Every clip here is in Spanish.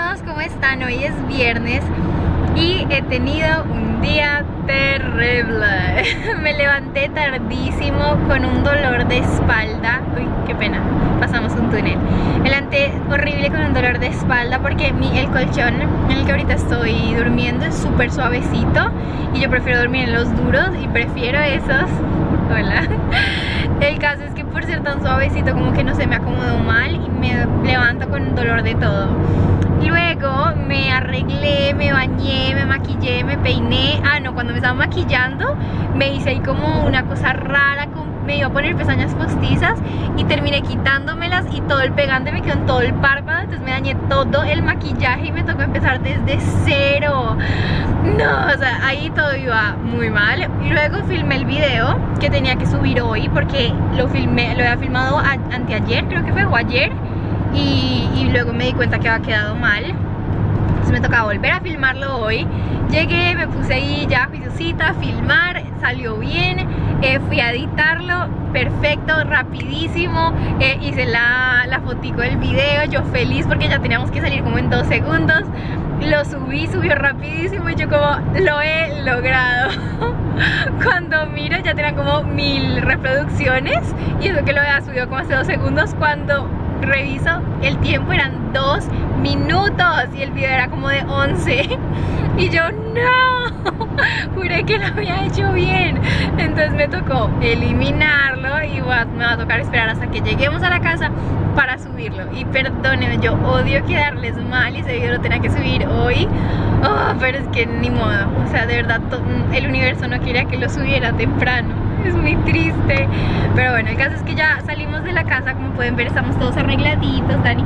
amigos, ¿cómo están? Hoy es viernes y he tenido un día terrible. Me levanté tardísimo con un dolor de espalda. Uy, qué pena, pasamos un túnel. Me levanté horrible con un dolor de espalda porque el colchón en el que ahorita estoy durmiendo es súper suavecito y yo prefiero dormir en los duros y prefiero esos. Hola. El caso es que por ser tan suavecito como que no se me acomodó mal y me levanto con un dolor de todo. Luego me arreglé, me bañé, me maquillé, me peiné. Ah, no, cuando me estaba maquillando me hice ahí como una cosa rara, me iba a poner pestañas postizas y terminé quitándomelas y todo el pegante me quedó en todo el párpado. Entonces me dañé todo el maquillaje y me tocó empezar desde cero. No, o sea, ahí todo iba muy mal. Y luego filmé el video que tenía que subir hoy porque lo había filmado anteayer, creo que fue, o ayer. Y luego me di cuenta que había quedado mal. Entonces me tocaba volver a filmarlo hoy. Llegué, me puse ahí ya juiciosita a filmar, salió bien. Fui a editarlo, perfecto, rapidísimo. Hice la fotico del video, yo feliz porque ya teníamos que salir como en 2 segundos. Lo subió rapidísimo y yo como, lo he logrado. Cuando miro ya tenía como 1000 reproducciones y eso que lo había subido como hace 2 segundos. Cuando reviso el tiempo eran 2 minutos y el video era como de 11 y yo no, juré que lo había hecho bien. Entonces me tocó eliminarlo y me va a tocar esperar hasta que lleguemos a la casa para subirlo. Y perdónenme, yo odio quedarles mal y ese video lo tenía que subir hoy. Pero es que ni modo, o sea, de verdad el universo no quería que lo subiera temprano. Es muy triste. Pero bueno, el caso es que ya salimos de la casa. Como pueden ver, estamos todos arregladitos, Dani.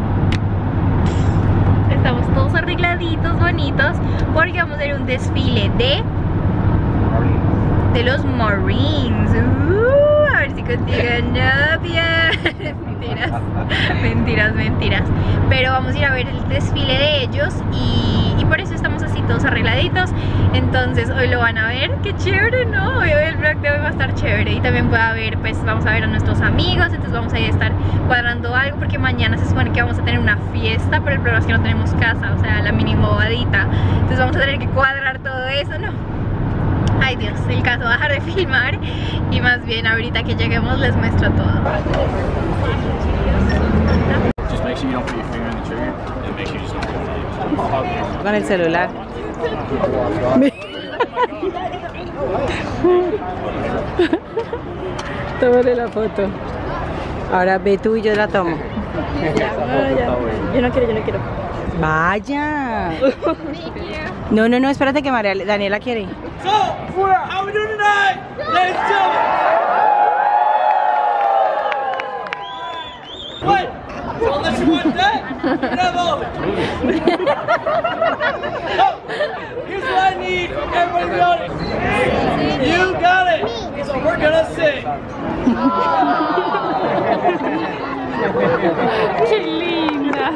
Estamos todos arregladitos, bonitos, porque vamos a ir a un desfile de los Marines. A ver si consigo novia. Mentiras. Pero vamos a ir a ver el desfile de ellos y por eso estamos así todos arregladitos. Entonces hoy lo van a ver, qué chévere, ¿no? Hoy el vlog de hoy va a estar chévere. Y también puede haber, pues vamos a ver a nuestros amigos. Entonces vamos a ir a estar cuadrando algo porque mañana se supone que vamos a tener una fiesta, pero el problema es que no tenemos casa, o sea, la mini bobadita. Entonces vamos a tener que cuadrar todo eso, ¿no? Ay Dios, el caso va a dejar de filmar y más bien ahorita que lleguemos les muestro todo. Con el celular. Tómale la foto. Ahora ve tú y yo la tomo. Yo no quiero. Vaya. No, espérate que Daniela quiere. So, how we doing tonight? Ladies and gentlemen. Wait, so unless you want that, you can have all of it. So, here's what I need from everybody in the audience. You got it. So we're gonna sing. ¡Qué linda!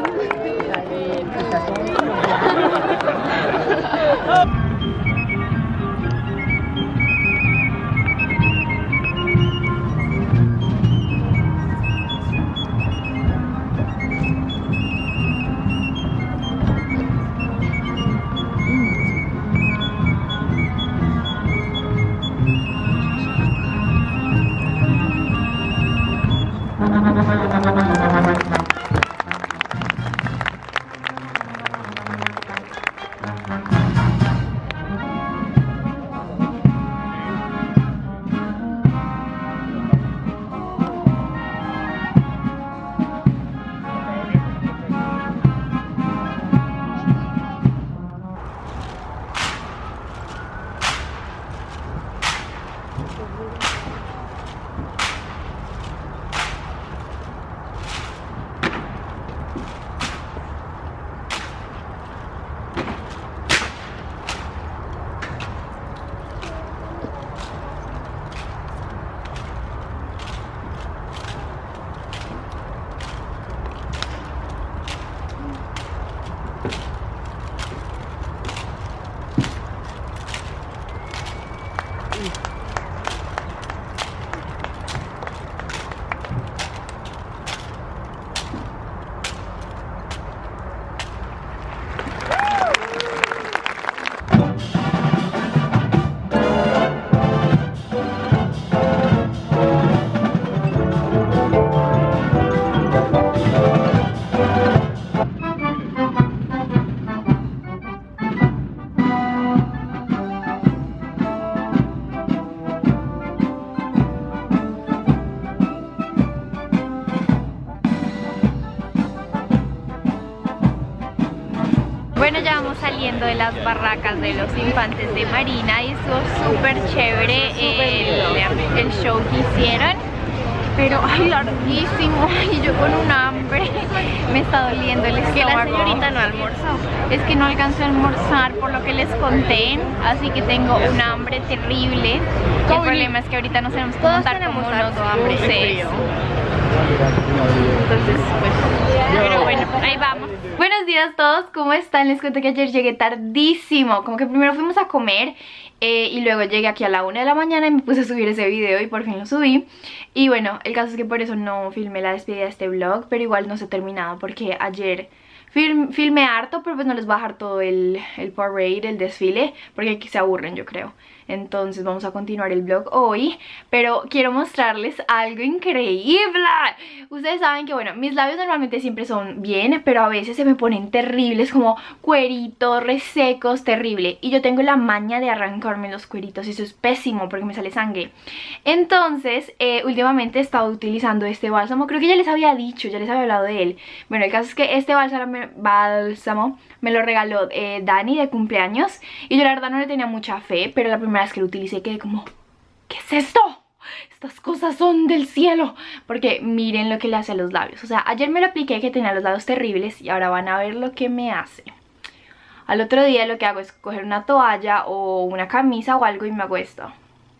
Bueno, ya vamos saliendo de las barracas de los infantes de Marina y estuvo súper chévere el show que hicieron. Pero, ay, larguísimo, y yo con un hambre, me está doliendo el estómago. Que la señorita no almorzó. Es que no alcanzó a almorzar por lo que les conté, así que tengo un hambre terrible. Y el problema es que ahorita nos tenemos que montar como unos buses. Entonces, pues, pero bueno, ahí vamos. Buenos días a todos, ¿cómo están? Les cuento que ayer llegué tardísimo. Como que primero fuimos a comer y luego llegué aquí a la 1 de la mañana y me puse a subir ese video y por fin lo subí. Y bueno, el caso es que por eso no filmé la despedida de este vlog, pero igual no se ha terminado porque ayer filmé harto, pero pues no les voy a dejar todo el parade, el desfile, porque aquí se aburren, yo creo. Entonces vamos a continuar el vlog hoy, pero quiero mostrarles algo increíble. Ustedes saben que, bueno, mis labios normalmente siempre son bien, pero a veces se me ponen terribles, como cueritos, resecos, terrible. Y yo tengo la maña de arrancarme los cueritos y eso es pésimo porque me sale sangre. Entonces, últimamente he estado utilizando este bálsamo, creo que ya les había dicho, ya les había hablado de él. Bueno, el caso es que este bálsamo me lo regaló Dani de cumpleaños y yo la verdad no le tenía mucha fe, pero la primera vez que lo utilicé quedé como, ¿qué es esto? Estas cosas son del cielo. Porque miren lo que le hace a los labios. O sea, ayer me lo apliqué que tenía los labios terribles y ahora van a ver lo que me hace. Al otro día lo que hago es coger una toalla o una camisa o algo y me hago esto.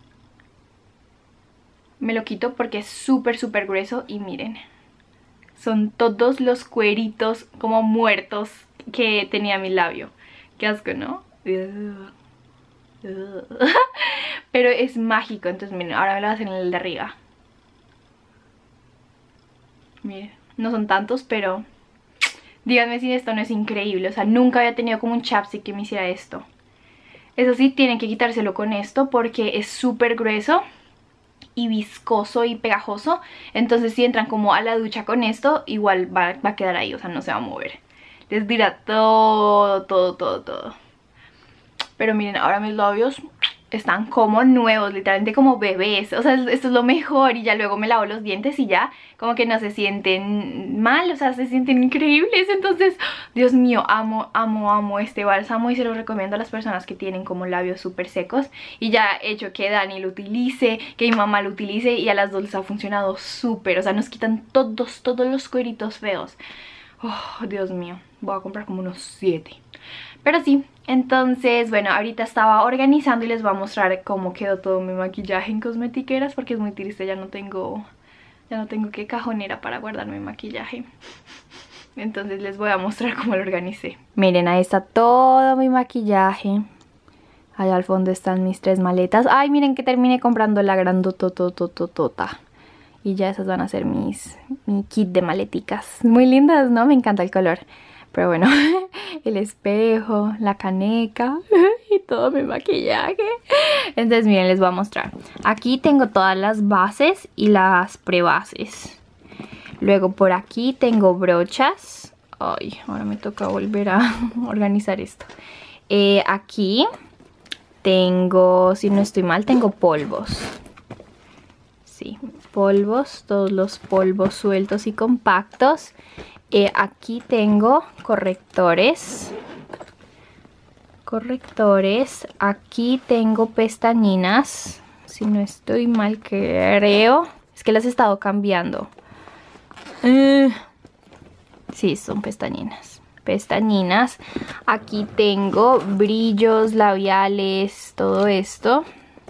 Me lo quito porque es súper grueso y miren, son todos los cueritos como muertos que tenía mi labio. Qué asco, ¿no? Pero es mágico. Entonces miren, ahora me lo hacen en el de arriba. Miren, no son tantos, pero díganme si esto no es increíble. O sea, nunca había tenido como un chapstick que me hiciera esto. Eso sí, tienen que quitárselo con esto porque es súper grueso y viscoso y pegajoso. Entonces si entran como a la ducha con esto, igual va a quedar ahí, o sea, no se va a mover. Les dirá todo. Pero miren, ahora mis labios están como nuevos, literalmente como bebés. O sea, esto es lo mejor. Y ya luego me lavo los dientes y ya como que no se sienten mal, o sea, se sienten increíbles. Entonces, Dios mío, amo este bálsamo y se lo recomiendo a las personas que tienen como labios súper secos. Y ya he hecho que Dani lo utilice, que mi mamá lo utilice y a las dos les ha funcionado súper. O sea, nos quitan todos los cueritos feos. Oh, Dios mío, voy a comprar como unos 7. Pero sí, entonces, bueno, ahorita estaba organizando y les voy a mostrar cómo quedó todo mi maquillaje en cosmetiqueras porque es muy triste, ya no tengo qué cajonera para guardar mi maquillaje. Entonces les voy a mostrar cómo lo organicé. Miren, ahí está todo mi maquillaje. Allá al fondo están mis 3 maletas. Ay, miren que terminé comprando la grandototototota. Y ya esas van a ser mi kit de maleticas. Muy lindas, ¿no? Me encanta el color. Pero bueno, el espejo, la caneca y todo mi maquillaje. Entonces miren, les voy a mostrar. Aquí tengo todas las bases y las prebases. Luego por aquí tengo brochas. Ay, ahora me toca volver a organizar esto. Aquí tengo, si no estoy mal, tengo polvos. Sí, polvos, todos los polvos sueltos y compactos. Aquí tengo correctores. Aquí tengo pestañinas. Si no estoy mal, creo. Es que las he estado cambiando. Sí, son pestañinas. Aquí tengo brillos, labiales, todo esto.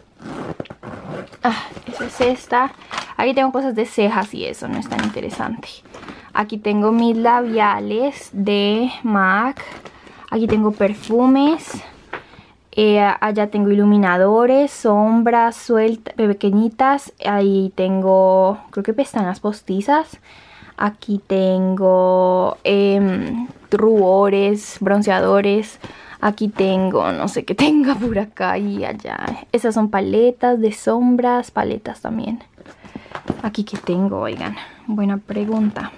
Esa es esta. Aquí tengo cosas de cejas y eso, no es tan interesante. Aquí tengo mis labiales de MAC. Aquí tengo perfumes. Allá tengo iluminadores, sombras sueltas, pequeñitas. Ahí tengo, creo que pestañas postizas. Aquí tengo rubores, bronceadores. Aquí tengo, no sé qué tenga por acá y allá. Esas son paletas de sombras, paletas también. Aquí qué tengo, oigan, buena pregunta.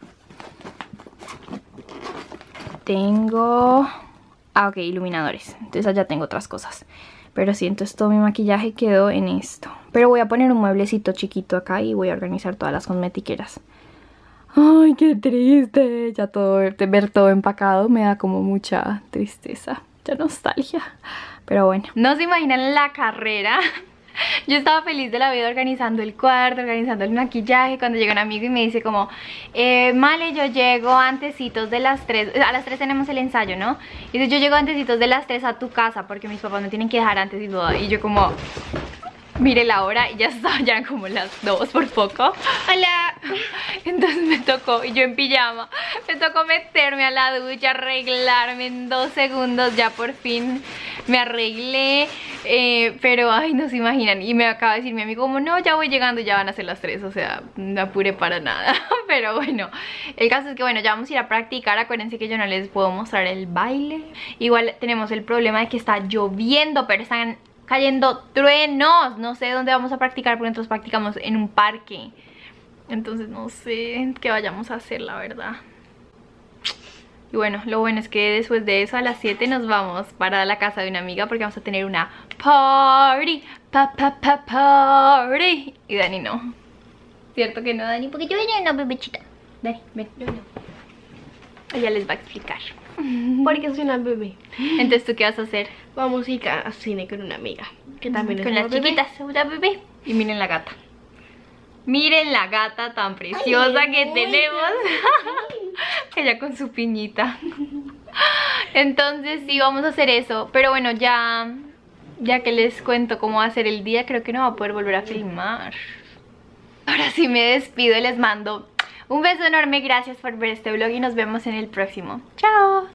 Tengo... ok, iluminadores. Entonces allá tengo otras cosas. Pero sí, entonces todo mi maquillaje quedó en esto. Pero voy a poner un mueblecito chiquito acá y voy a organizar todas las cosmetiqueras. Ay, qué triste. Ya ver todo empacado me da como mucha tristeza, mucha nostalgia. Pero bueno, no se imaginan la carrera. Yo estaba feliz de la vida organizando el cuarto, organizando el maquillaje, cuando llega un amigo y me dice como Male, yo llego antecitos de las 3, a las 3 tenemos el ensayo, ¿no? Y dice, yo llego antecitos de las 3 a tu casa porque mis papás me tienen que dejar antes y todo. Y yo como, mire la hora y ya eran como las 2 por poco. Hola. Entonces me tocó, y yo en pijama, me tocó meterme a la ducha, arreglarme en 2 segundos, ya por fin me arreglé, pero ay, no se imaginan. Y me acaba de decir mi amigo como, no, ya voy llegando, ya van a ser las 3, o sea, no apure para nada. Pero bueno, el caso es que bueno, ya vamos a ir a practicar. Acuérdense que yo no les puedo mostrar el baile. Igual tenemos el problema de que está lloviendo, pero están cayendo truenos. No sé dónde vamos a practicar porque nosotros practicamos en un parque. Entonces no sé qué vayamos a hacer, la verdad. Y bueno, lo bueno es que después de eso a las 7 nos vamos para la casa de una amiga porque vamos a tener una party, party. Y Dani no. ¿Cierto que no, Dani? Porque yo no, bebechita. Dani, ven. Ella les va a explicar. Porque soy una bebé. Entonces, ¿tú qué vas a hacer? Vamos a ir a cine con una amiga que también es con una las bebé. chiquitas, una bebé. Y miren la gata. Miren la gata tan preciosa que tenemos. Ella con su piñita. Entonces sí, vamos a hacer eso. Pero bueno, ya que les cuento cómo va a ser el día, creo que no va a poder volver a filmar. Ahora sí me despido, les mando un beso enorme. Gracias por ver este vlog y nos vemos en el próximo. Chao.